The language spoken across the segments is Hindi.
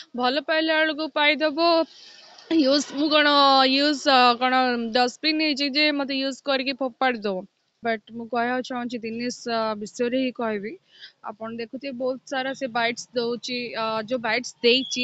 ଭଲ ପାଇଲା ବେଳକୁ ପାଇଦବ। यूज मु कौन यूज कौन डस्टबिन जे मत यूज करके फोपाड़ी दो। बट मु कह चाहूँगी दिनेश विषय ही कहबी। आपन देखुते बहुत सारा से बाइट्स दउची जो बाइट्स देची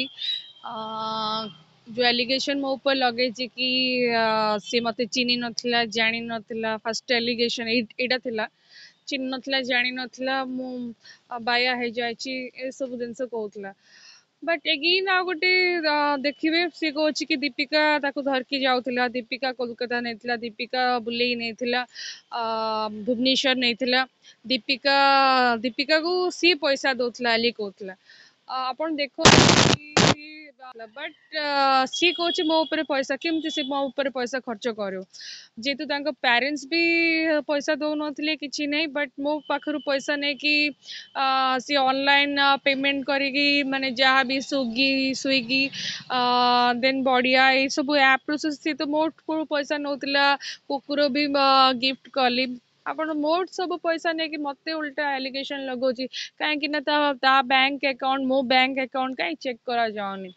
जो एलिगेशन मो ऊपर लगे कि सी मते चिनी नथिला जानी नथिला फर्स्ट एलिगेशन एटा थिला चिन्ह नथिला जानी नथिला मु बाया हे जायची ए सब जिनस कहउतला। बट एगिन आ गोटे देखिए सी कह कि दीपिका ताको धरकी जाऊला दीपिका कोलकाता नहीं दीपिका बुले नहीं भुवनेश्वर नहीं दीपिका दीपिका को सी पैसा दौला कहला आपन देखो बट सी कह मो ऊपर पैसा केमती सी मो ऊपर पैसा खर्च करो जेहेतु पेरेंट्स भी पैसा दौन कि नहीं बट मो पाखर पैसा नहीं कि सी ऑनलाइन पेमेंट करी माने जहाँ भी स्विगी देन बढ़िया ये सब ऐप सी तो मोट को पैसा नौला कुकुर भी गिफ्ट कली आपण मोट सब पैसा नहीं कि मते उल्टा एलिगेशन लगोची कहीं ना बैंक अकाउंट मो बैंक अकाउंट कहीं चेक करा जाओनी।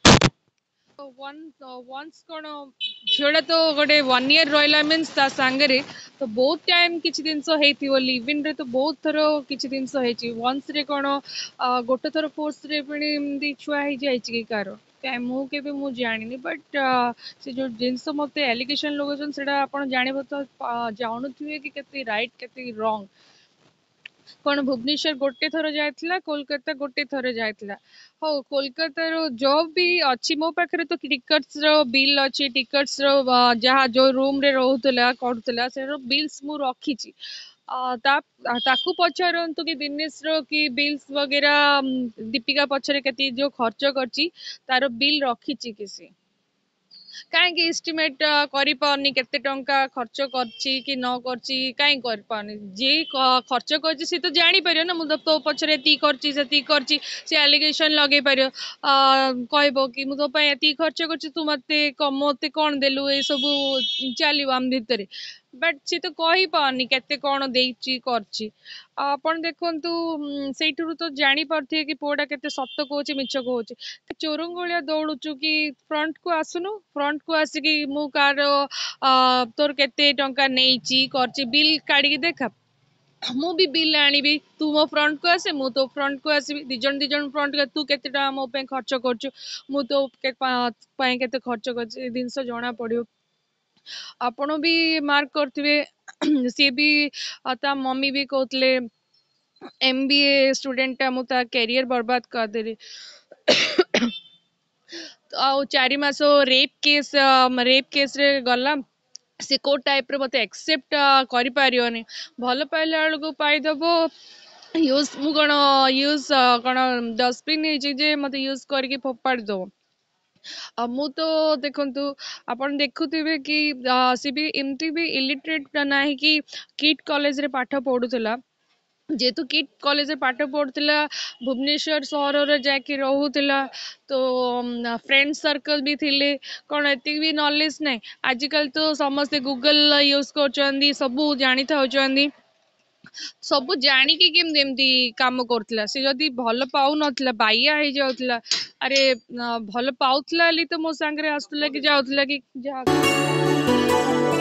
वंस कौन झीटा तो गोटे 1 year रहा मीन्स ता सांगरे तो बहुत टाइम किसी जिनस लिव इन रे तो बहुत थर किसी जिनस वंस रे कौन गोटे थर फोर्स रे पुणी छुआ हो जाए कार मुझे मुझे जानी बट से जो जिनस मत एलिगेशन लगन से जान तो जानुवे कि केते राइट केते रॉन्ग कौन भुवनेश्वर गोटे थर जाइला कोलकाता गोटे थर जाइला हो कोलकाता रो जो भी अच्छी मो पाखे तो टिकट्स रो बिल अच्छी टिकट्स रो जहाँ जो रूम रे रोला करूला से बिल्स मु रखी ताकू पचारतु कि दिनेश रो कि बिल्स वगैरह दीपिका पछरे के जो खर्च करची तार बिल रखी किसी कहीं एस्टिमेट करनी केते टंका खर्च करची कि न करची कहीं कर पानी जे खर्च करची सी तो जानी परियो ना मुझे तो पछरे ती करची से एलिगेशन लगे परियो कहबो कि मु तो पय ती खर्च करची तू मते कौन देलु ए सब चलियो आम भितर बट सी तो कही पानी केते कौन देची करची आपण देखंतु सेठुरु तो जानी पारथिए कि पुआटा केते सत्त कहूची मिछ कहूची चोरंगलिया दौड़ुचु कि फ्रंट को आसुनु फ्रंट को आसिकी मु कार तोर केते टंका नेइची करची बिल काढी देखा मु भी बिल आनीबी तू मो फ्रंट को आसे मु तो फ्रंट को आसबी दिजन फ्रंट को तू केते टका मो पे खर्च करछु मु तो केते खर्च करछि जिनस जणा पड़ियो आपण भी मार्क करथिबे सी भी ता मम्मी भी कहतले एमबीए स्टूडेंट मु ता कैरियर बर्बाद कर देली आ 4 मास रेप केस रे गला से को टाइप रे मते एक्सेप्ट करि पारियोनी भल पाइला बेलू पाइदब यूज मु कौन यूज कौन डस्टबिन जे मत यूज करके फोपाड़ी दो मु तो देखु आपन देखुवे कि सी भी एमती भी इलिटरेट ना कि किट कॉलेज रे पाठ पढ़ुला जेहेतु किट कॉलेज पाठ पढ़ुला भुवनेश्वर सहर जाकि रोला तो फ्रेंड सर्कल भी थिले कौन एति भी नॉलेज नहीं आजिकल तो समस्ते गूगल यूज कर सबू जानी था सब जानिकी केमती काम करुला से जदि भल पाऊ नथिला बाइया हो जाउतला अरे भल पाउतला तो मो सांगरे आसुला कि जाउतला कि जा